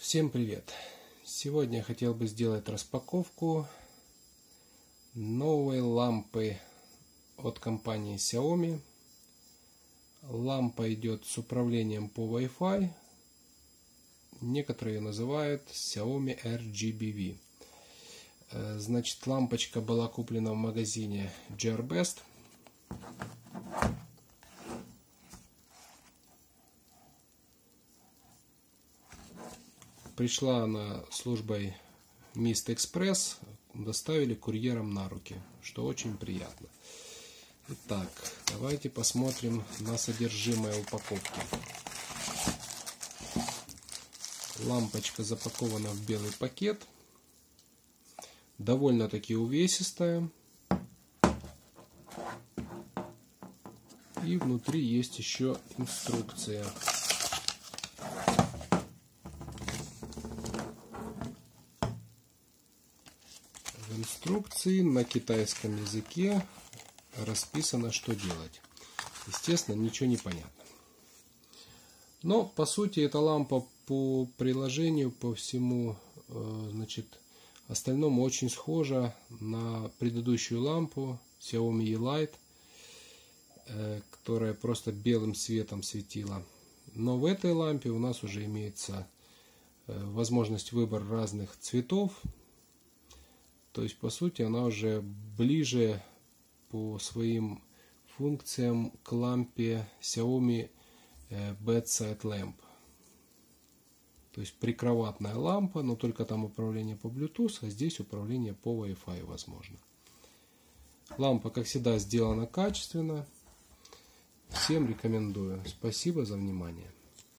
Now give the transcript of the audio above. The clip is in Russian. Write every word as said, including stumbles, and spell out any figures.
Всем привет! Сегодня я хотел бы сделать распаковку новой лампы от компании Xiaomi. Лампа идет с управлением по Wi-Fi. Некоторые ее называют Xiaomi эр джи би ви. Значит, лампочка была куплена в магазине Gearbest. Пришла она службой Mist Express, доставили курьером на руки, что очень приятно. Итак, давайте посмотрим на содержимое упаковки. Лампочка запакована в белый пакет, довольно-таки увесистая. И внутри есть еще инструкция. В инструкции на китайском языке расписано, что делать. Естественно, ничего не понятно. Но по сути эта лампа по приложению, по всему, значит, остальному очень схожа на предыдущую лампу Xiaomi E-Light, которая просто белым светом светила. Но в этой лампе у нас уже имеется возможность выбора разных цветов. То есть, по сути, она уже ближе по своим функциям к лампе Xiaomi Bedside Lamp. То есть, прикроватная лампа, но только там управление по Bluetooth, а здесь управление по Wi-Fi возможно. Лампа, как всегда, сделана качественно. Всем рекомендую. Спасибо за внимание.